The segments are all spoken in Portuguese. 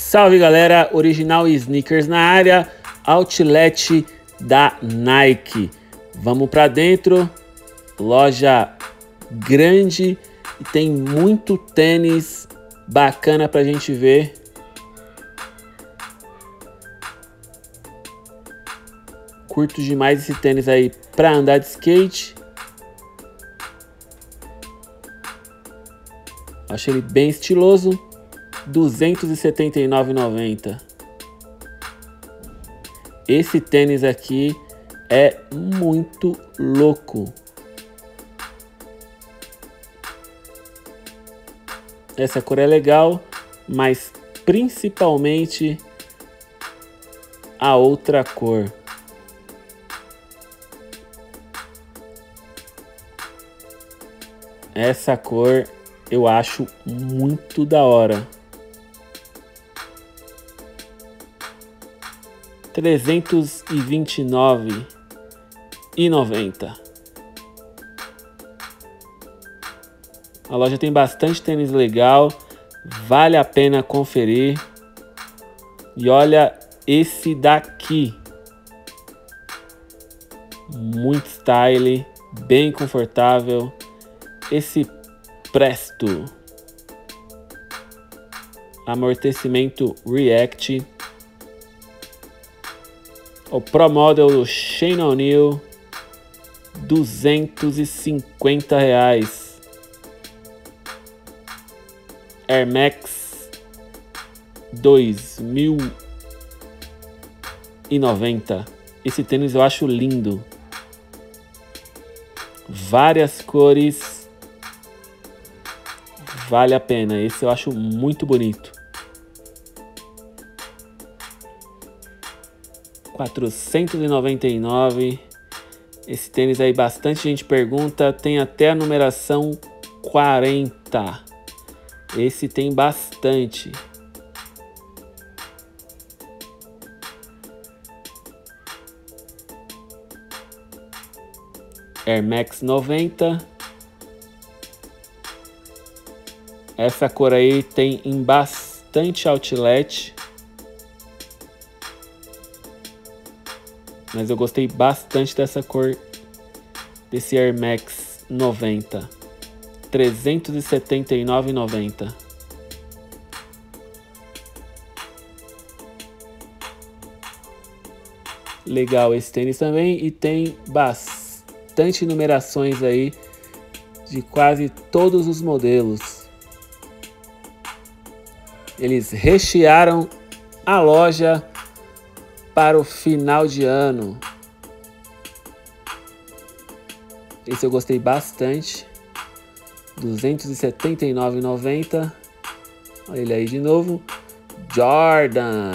Salve galera, Original Sneakers na área, outlet da Nike. Vamos para dentro, loja grande e tem muito tênis bacana pra gente ver. Curto demais esse tênis aí para andar de skate. Acho ele bem estiloso. R$ 279,90. Esse tênis aqui é muito louco. Essa cor é legal, mas principalmente a outra cor. Essa cor eu acho muito da hora. R$ 329,90. A loja tem bastante tênis legal, vale a pena conferir. E olha esse daqui, muito style, bem confortável. Esse Presto, amortecimento React. O Pro Model do Shane O'Neill, R$ 250. Air Max 2090. Esse tênis eu acho lindo. Várias cores. Vale a pena. Esse eu acho muito bonito. R$ 499. Esse tênis aí bastante gente pergunta. Tem até a numeração 40. Esse tem bastante. Air Max 90. Essa cor aí tem em bastante outlet. Mas eu gostei bastante dessa cor, desse Air Max 90. R$ 379,90. Legal esse tênis também. E tem bastante numerações aí de quase todos os modelos. Eles rechearam a loja para o final de ano. Esse eu gostei bastante. R$ 279,90. Olha ele aí de novo. Jordan.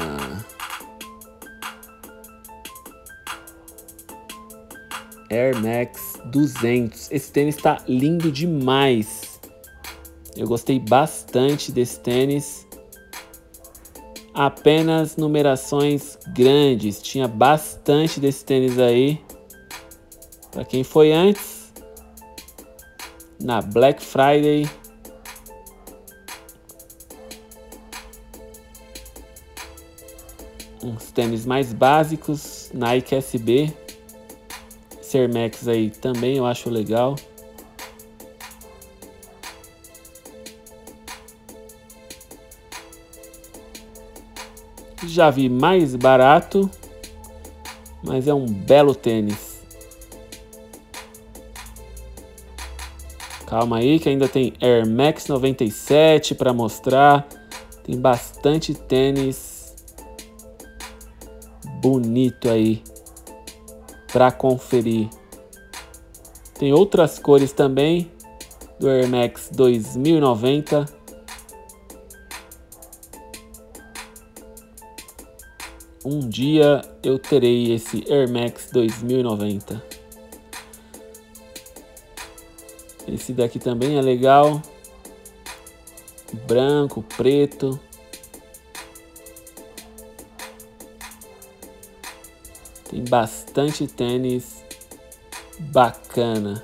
Air Max 200. Esse tênis está lindo demais. Eu gostei bastante desse tênis. Apenas numerações grandes. Tinha bastante desse tênis aí. Para quem foi antes, na Black Friday, uns tênis mais básicos, Nike SB. Esse Air Max aí também eu acho legal. Já vi mais barato, mas é um belo tênis. Calma aí que ainda tem Air Max 97 para mostrar. Tem bastante tênis bonito aí para conferir. Tem outras cores também do Air Max 2090. Um dia eu terei esse Air Max 2090. Esse daqui também é legal. Branco, preto. Tem bastante tênis bacana.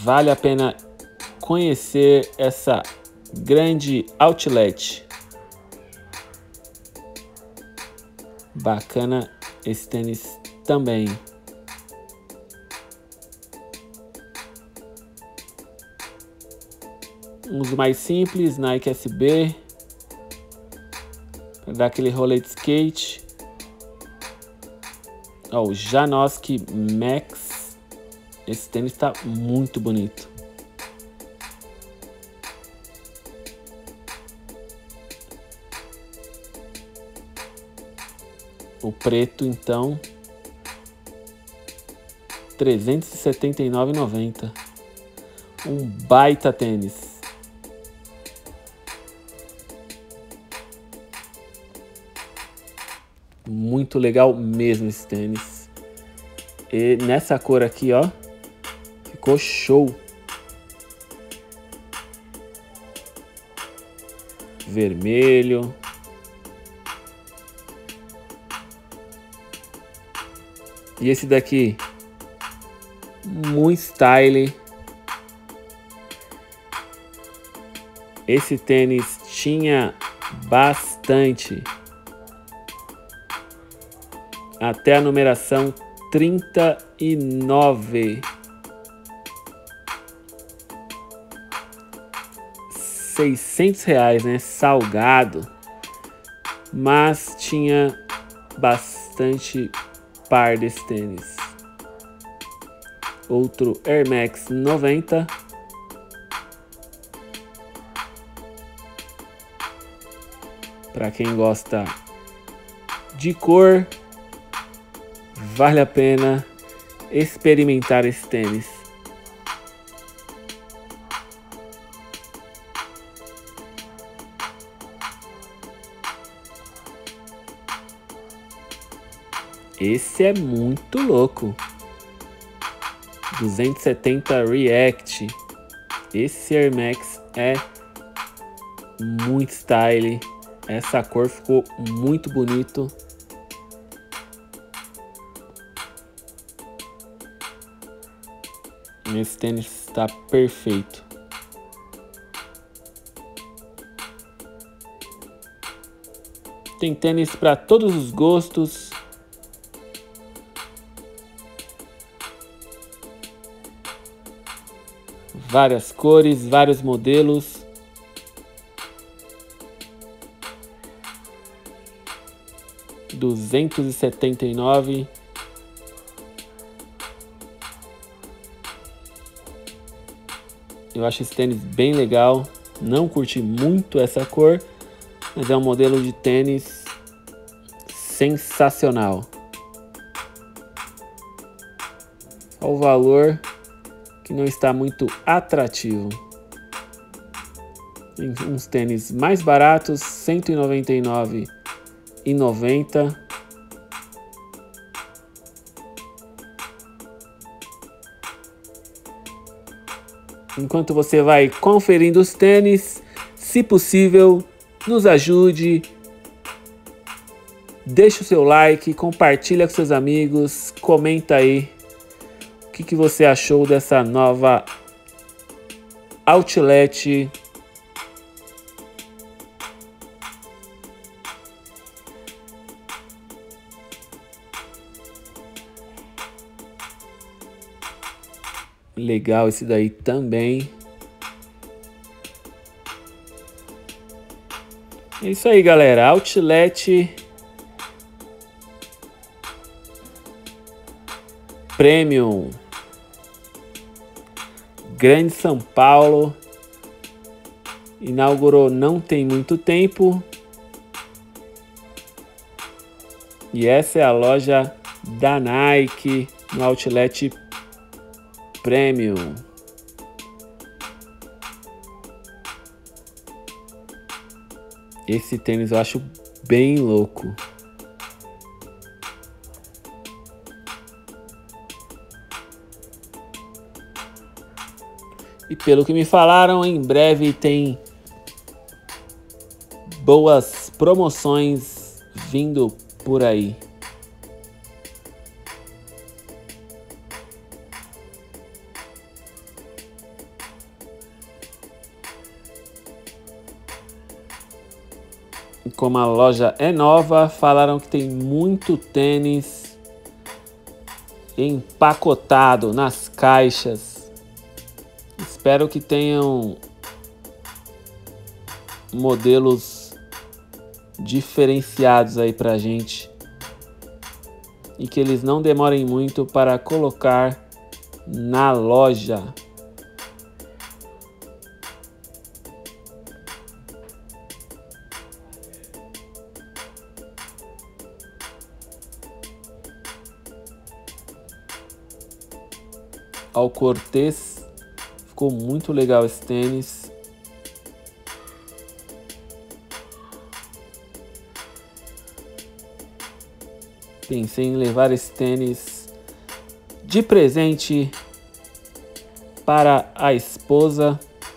Vale a pena conhecer essa grande outlet. Bacana esse tênis também. Uns mais simples, Nike SB, para dar aquele rolê de skate. Ó, o Janoski Max. Esse tênis está muito bonito. O preto, então, R$ 379,90. Um baita tênis. Muito legal mesmo esse tênis. E nessa cor aqui, ó, ficou show. Vermelho. E esse daqui, muito style. Esse tênis tinha bastante. Até a numeração 39. R$ 600, né? Salgado. Mas tinha bastante par desse tênis. Outro Air Max 90. Para quem gosta de cor, vale a pena experimentar esse tênis. Esse é muito louco. 270 React. Esse Air Max é muito style. Essa cor ficou muito bonito. Esse tênis está perfeito. Tem tênis para todos os gostos. Várias cores, vários modelos. R$ 279. Eu acho esse tênis bem legal. Não curti muito essa cor, mas é um modelo de tênis sensacional. O valor que não está muito atrativo. Tem uns tênis mais baratos, R$ 199,90. Enquanto você vai conferindo os tênis, se possível, nos ajude. Deixa o seu like, compartilha com seus amigos, comenta aí o que você achou dessa nova outlet. Legal esse daí também. É isso aí, galera. Outlet Premium. Grande São Paulo. Inaugurou não tem muito tempo. E essa é a loja da Nike no Outlet Premium. Esse tênis eu acho bem louco. E pelo que me falaram, em breve tem boas promoções vindo por aí. Como a loja é nova, falaram que tem muito tênis empacotado nas caixas. Espero que tenham modelos diferenciados aí pra gente e que eles não demorem muito para colocar na loja. Ao Cortez, ficou muito legal esse tênis. Pensei em levar esse tênis de presente para a esposa.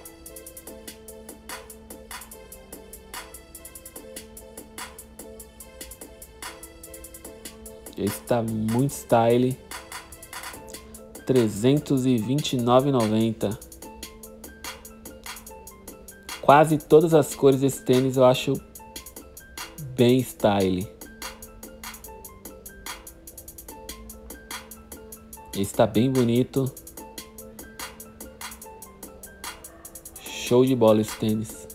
Esse tá muito style. R$ 329,90. Quase todas as cores desse tênis eu acho bem style. Esse tá bem bonito. Show de bola esse tênis.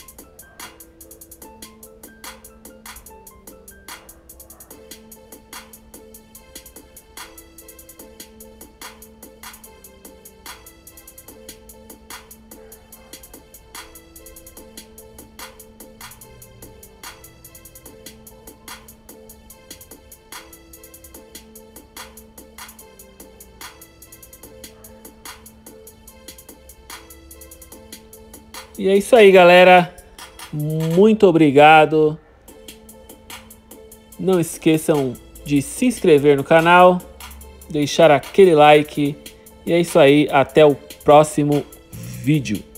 E é isso aí, galera. Muito obrigado. Não esqueçam de se inscrever no canal, deixar aquele like. E é isso aí. Até o próximo vídeo.